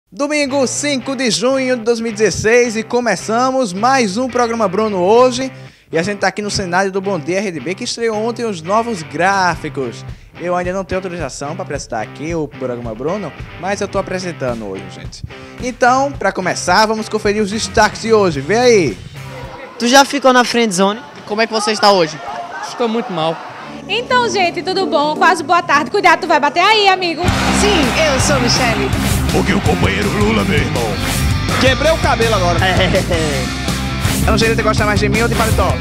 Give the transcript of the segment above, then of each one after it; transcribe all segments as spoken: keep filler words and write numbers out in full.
Domingo cinco de junho de dois mil e dezesseis e começamos mais um programa Bruno hoje. E a gente tá aqui no cenário do Bom Dia R D B que estreou ontem os novos gráficos. Eu ainda não tenho autorização para apresentar aqui o programa Bruno, mas eu tô apresentando hoje, gente. Então, para começar, vamos conferir os destaques de hoje. Vê aí. Tu já ficou na friendzone? Como é que você está hoje? Estou muito mal. Então, gente, tudo bom? Quase boa tarde. Cuidado, tu vai bater aí, amigo. Sim, eu sou Michele. Porque o companheiro Lula, meu irmão. Quebrei o cabelo agora. Eu não sei se você gosta mais de mim ou de paletó.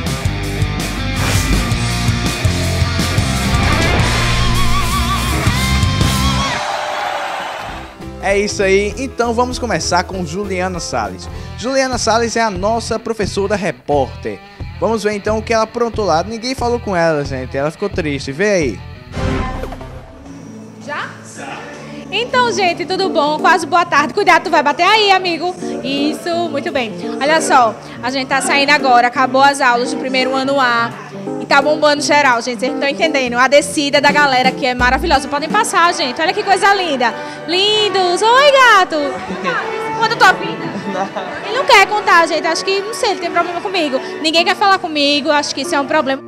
É isso aí, então vamos começar com Juliana Salles. Juliana Salles é a nossa professora repórter. Vamos ver então o que ela aprontou lá. Ninguém falou com ela, gente, ela ficou triste. Vê aí. Já? Então, gente, tudo bom? Quase boa tarde. Cuidado, tu vai bater aí, amigo. Isso, muito bem. Olha só, a gente tá saindo agora, acabou as aulas do primeiro ano A. E tá bombando geral, gente, vocês não estão entendendo. A descida da galera aqui é maravilhosa. Podem passar, gente. Olha que coisa linda. Lindos. Oi, gato. Conta a tua vida. Ele não quer contar, gente. Acho que, não sei, ele tem problema comigo. Ninguém quer falar comigo. Acho que isso é um problema.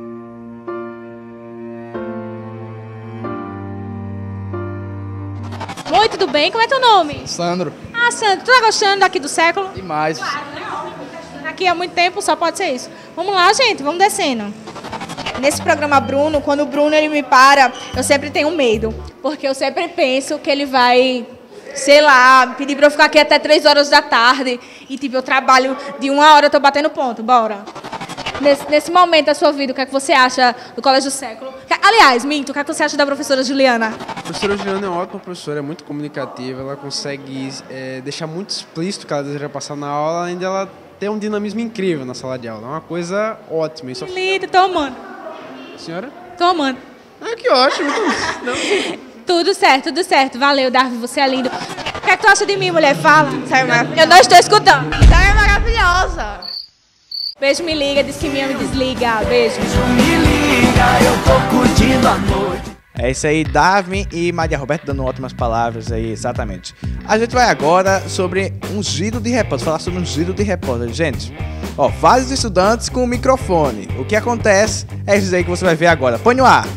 Oi, tudo bem? Como é teu nome? Sandro. Ah, Sandro, tu tá gostando daqui do século? Demais. Claro, né? Aqui há muito tempo, só pode ser isso. Vamos lá, gente, vamos descendo. Nesse programa Bruno, quando o Bruno ele me para, eu sempre tenho medo. Porque eu sempre penso que ele vai, sei lá, pedir pra eu ficar aqui até três horas da tarde. E tipo, eu trabalho de uma hora, eu tô batendo ponto, bora. Nesse, nesse momento da sua vida, o que é que você acha do Colégio do Século? Aliás, Minto, o que é que você acha da professora Juliana? A professora Juliana é uma ótima professora, é muito comunicativa, ela consegue é, deixar muito explícito o que ela deseja passar na aula, além dela ter um dinamismo incrível na sala de aula. É uma coisa ótima. Isso... Lindo, tô amando. Senhora? Tô amando. Ah, que ótimo. Tudo certo, tudo certo. Valeu, Darwin, você é lindo. O que é que tu acha de mim, mulher? Fala. Eu não estou escutando. Você é maravilhosa. Beijo, me liga, diz que me ama e desliga. Beijo. Me liga, eu tô curtindo a noite. É isso aí, Davi e Maria Roberta dando ótimas palavras aí, exatamente. A gente vai agora sobre um giro de repórter, falar sobre um giro de repórter. Gente, ó, vários estudantes com o microfone. O que acontece é isso aí que você vai ver agora. Põe no ar.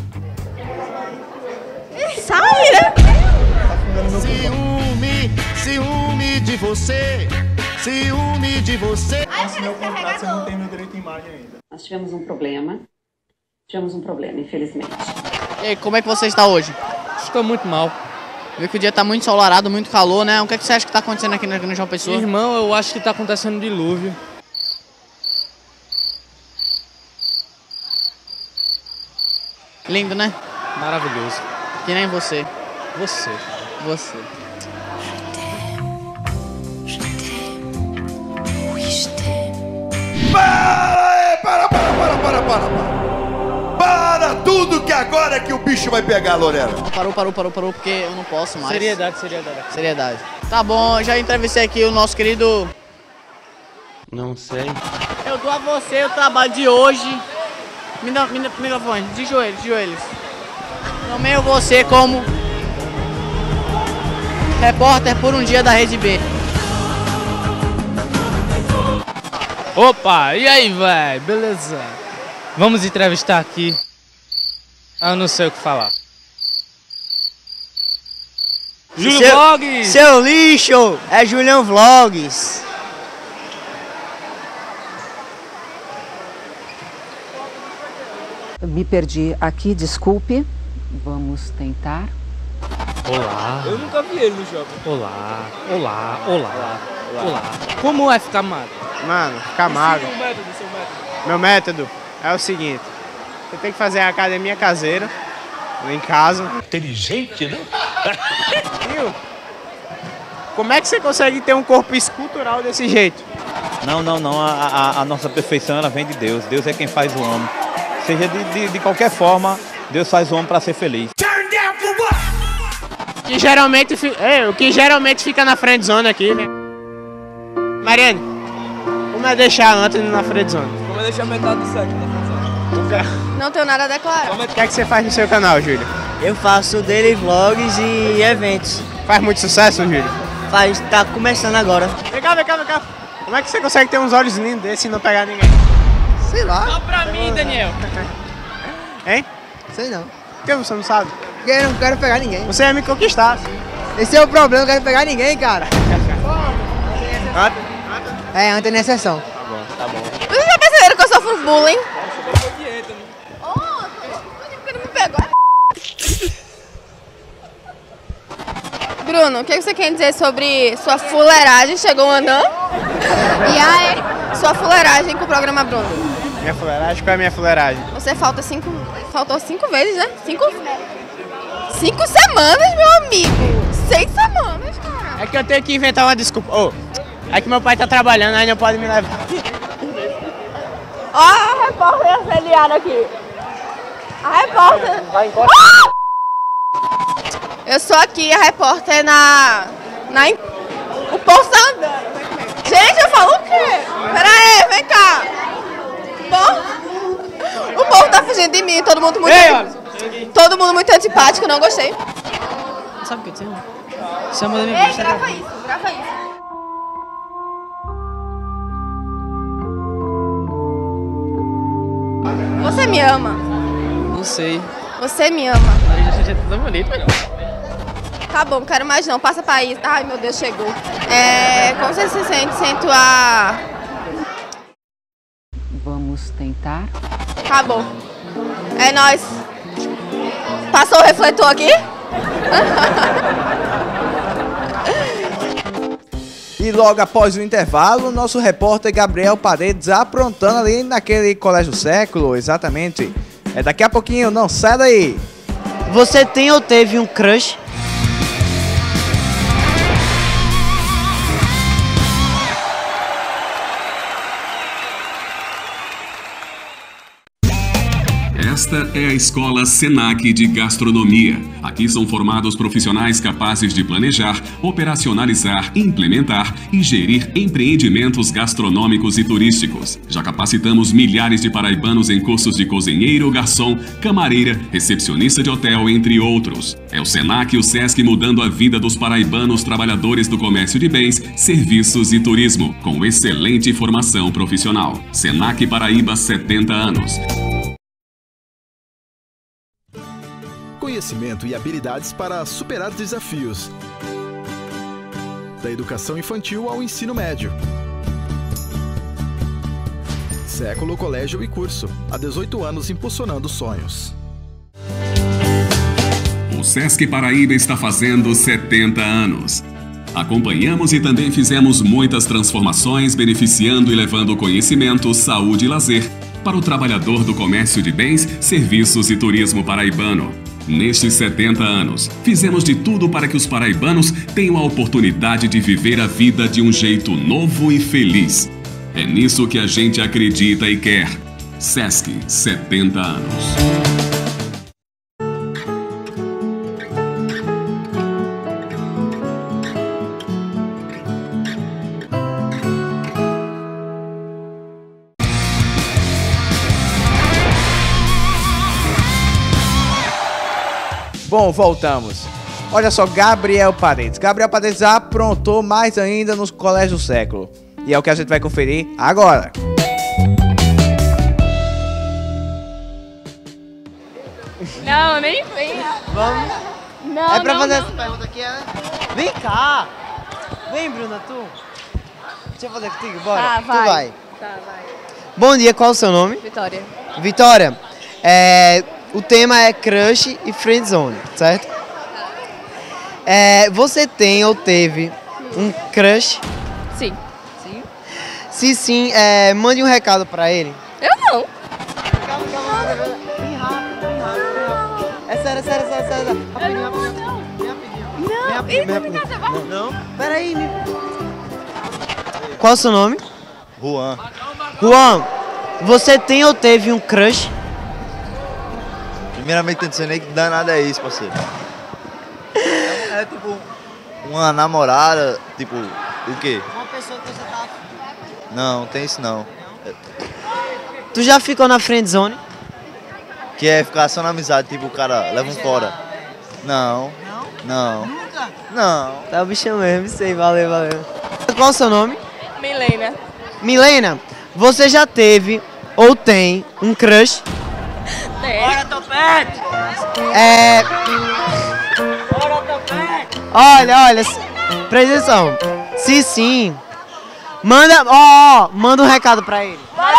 Sai, né? Ciúme, ciúme de você, ciúme de você. Assinei o contrato, você não tem meu direito de imagem ainda. Nós tivemos um problema, tivemos um problema, infelizmente. E aí, como é que você está hoje? Estou muito mal. Viu que o dia está muito ensolarado, muito calor, né? O que, é que você acha que está acontecendo aqui no João Pessoa? Irmão, eu acho que está acontecendo um dilúvio. Lindo, né? Maravilhoso. Que nem você. Você. Você. Para, para, para, para, para, para, para. Para tudo que agora é que o bicho vai pegar, Lorena. Parou, parou, parou, parou, porque eu não posso mais. Seriedade, seriedade. Seriedade. Tá bom, já entrevistei aqui o nosso querido... Não sei. Eu dou a você o trabalho de hoje. Me dá, me dá o microfone, de joelhos, de joelhos. Nomeio você como repórter por um dia da Rede B. Opa, e aí, véi? Beleza? Vamos entrevistar aqui. Eu não sei o que falar. Júlio seu, Vlogs! Seu lixo! É Julião Vlogs! Eu me perdi aqui, desculpe. Vamos tentar. Olá. Eu nunca vi ele no shopping. Olá, olá, olá, olá. olá. Como é ficar magro? Mano, ficar magro. Seu método, seu método. Meu método é o seguinte. Você tem que fazer a academia caseira, em casa. Inteligente, né? Viu? Como é que você consegue ter um corpo escultural desse jeito? Não, não, não. A, a, a nossa perfeição ela vem de Deus. Deus é quem faz o homem. Seja de, de, de qualquer forma, Deus faz o homem para ser feliz. Que geralmente, é, o que geralmente fica na friendzone aqui, né? Mariane, como é deixar Anthony na friendzone? Como é deixar metade do sexo na friendzone? Não tenho nada a declarar. O que é que você faz no seu canal, Júlio? Eu faço daily vlogs e eventos. Faz muito sucesso, Júlio? Rapaz, tá começando agora. Vem cá, vem cá, vem cá. Como é que você consegue ter uns olhos lindos desses e não pegar ninguém? Sei lá. Só pra mim, Daniel. Hein? Sei não. Por que você não sabe? Porque eu não quero pegar ninguém. Você ia me conquistar. Esse é o problema, eu não quero pegar ninguém, cara. É, antes na exceção. Tá bom, tá bom. Vocês já perceberam que eu sofro bullying? Oh, porque não me pegou. Bruno, o que você quer dizer sobre sua fuleiragem? Chegou andando? E aí, sua fuleiragem com o programa Bruno? Minha fuleiragem? Qual é a minha fuleiragem? Você falta cinco, faltou cinco vezes, né? Cinco, cinco semanas, meu amigo. Seis semanas, cara. É que eu tenho que inventar uma desculpa. Ô, é que meu pai tá trabalhando, aí não pode me levar. Ó a repórter assediada aqui. A repórter. Vai embora. Ah! Eu sou aqui a repórter na... na... O povo tá andando. Gente, eu falo o quê? Pera aí, vem cá. O povo, o povo tá fugindo de mim, todo mundo muito... Ei, todo mundo muito antipático, não gostei. Sabe o que eu tenho? Chama da minha Ei, vista. grava isso, grava isso. Você me ama. Não sei. Você me ama. A gente é tão bonito. Tá bom, quero mais não. Passa pra isso. Ai, meu Deus, chegou. É, como você se sente? Sinto a... Vamos tentar. Tá bom. É nóis. Passou o refletor aqui? E logo após o intervalo, nosso repórter Gabriel Paredes aprontando ali naquele Colégio Século, exatamente. É daqui a pouquinho, não sai daí. Você tem ou teve um crush? Esta é a Escola Senac de Gastronomia. Aqui são formados profissionais capazes de planejar, operacionalizar, implementar e gerir empreendimentos gastronômicos e turísticos. Já capacitamos milhares de paraibanos em cursos de cozinheiro, garçom, camareira, recepcionista de hotel, entre outros. É o Senac e o Sesc mudando a vida dos paraibanos trabalhadores do comércio de bens, serviços e turismo, com excelente formação profissional. Senac Paraíba, setenta anos. Conhecimento e habilidades para superar desafios. Da educação infantil ao ensino médio. Século Colégio e Curso. Há dezoito anos impulsionando sonhos. O Sesc Paraíba está fazendo setenta anos. Acompanhamos e também fizemos muitas transformações, beneficiando e levando conhecimento, saúde e lazer para o trabalhador do comércio de bens, serviços e turismo paraibano. Nestes setenta anos, fizemos de tudo para que os paraibanos tenham a oportunidade de viver a vida de um jeito novo e feliz. É nisso que a gente acredita e quer. Sesc, setenta anos. Bom, voltamos. Olha só, Gabriel Paredes. Gabriel Paredes aprontou mais ainda nos Colégio Século. E é o que a gente vai conferir agora. Não, nem vem. Vamos. Não, é pra não, fazer não. essa pergunta aqui, é? Vem cá. Vem, Bruna, tu. Deixa eu fazer contigo, bora. Ah, vai. Tu vai. Tá, vai. Bom dia, qual é o seu nome? Vitória. Vitória, é, o tema é crush e friendzone, certo? É, você tem ou teve um crush? Sim. Sim. Se sim, é, mande um recado pra ele. Eu não. Calma, calma, calma. Bem rápido, bem rápido. É sério, é sério, é sério, é sério. Rapidinho, rapidinho. Bem rapidinho. Bem rapidinho, bem rapidinho. Não, não. Peraí, me... Qual é o seu nome? Juan. Juan, você tem ou teve um crush? Primeiramente, não sei nem que danada é isso, parceiro. É, é tipo uma namorada, tipo, o quê? Uma pessoa que você tá... Não, não tem isso não. É, Tu já ficou na friendzone? que é ficar só na amizade, tipo, o cara leva um fora. Não. Não? Não. Não. Tá o bichão mesmo, sei, valeu, valeu. Qual o seu nome? Milena. Milena, você já teve ou tem um crush? Tem. Bora, Topete! É... Bora, Topete! Olha, olha, s- presta atenção. Se sim, manda, ó, ó, manda um recado pra ele.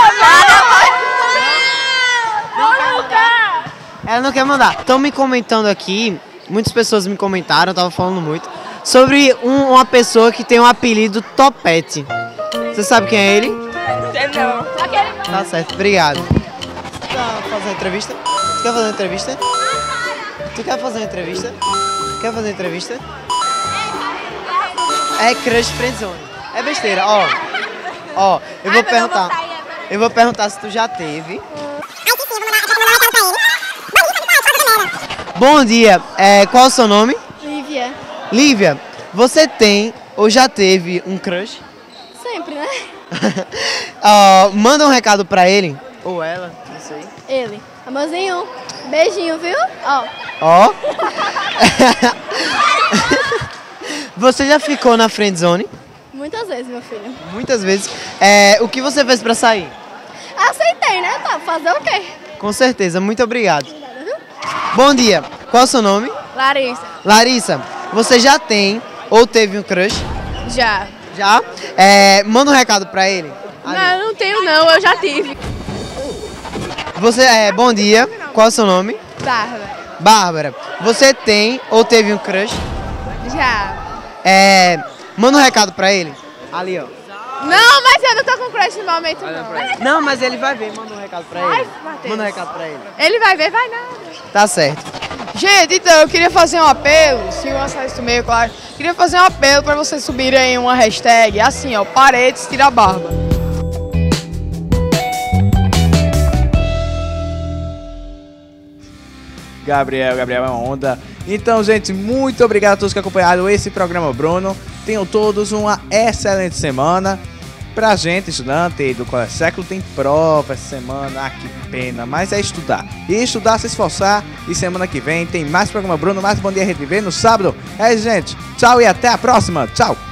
Ela não quer mandar. Estão me comentando aqui, muitas pessoas me comentaram, eu tava falando muito, sobre um- uma pessoa que tem um apelido Topete. Você sabe quem é ele? Não. Tá certo, obrigado. Tu quer fazer uma entrevista? Tu quer fazer uma entrevista? Tu quer fazer uma entrevista? Quer fazer uma entrevista? É crush friendzone. É besteira, ó. Ó, eu vou perguntar. Eu vou perguntar se tu já teve. Bom dia, é, qual é o seu nome? Lívia. Lívia, você tem ou já teve um crush? Sempre, né? Ó, manda um recado pra ele. Ou ela, não sei. Ele. Amorzinho, beijinho, viu? Ó. Ó. Você já ficou na friendzone? Muitas vezes, meu filho. Muitas vezes. É, o que você fez pra sair? Aceitei, né? Tá, fazer o quê? Com certeza, muito obrigado. Bom dia, qual é o seu nome? Larissa. Larissa, você já tem ou teve um crush? Já. Já? É, manda um recado pra ele. Não, eu não tenho não, eu já tive. Você, é, bom dia, qual é o seu nome? Bárbara. Bárbara, você tem ou teve um crush? Já. É, manda um recado pra ele. Ali, ó. Não, mas eu não tô com crush no momento, não. Não, mas ele vai ver, manda um recado pra ele. Ai, Matheus. Manda um recado pra ele. Ele vai ver, vai nada. Tá certo. Gente, então eu queria fazer um apelo, se eu achar isso meio claro, queria fazer um apelo para vocês subirem uma hashtag, assim ó, Paredes Tira a Barba. Gabriel, Gabriel é uma onda. Então, gente, muito obrigado a todos que acompanharam esse programa Bruno. Tenham todos uma excelente semana. Pra gente, estudante do Colégio Século, tem prova essa semana. Ah, que pena, mas é estudar. E estudar, se esforçar. E semana que vem tem mais programa Bruno, mais Bom Dia Rede Viver no sábado. É isso, gente. Tchau e até a próxima. Tchau.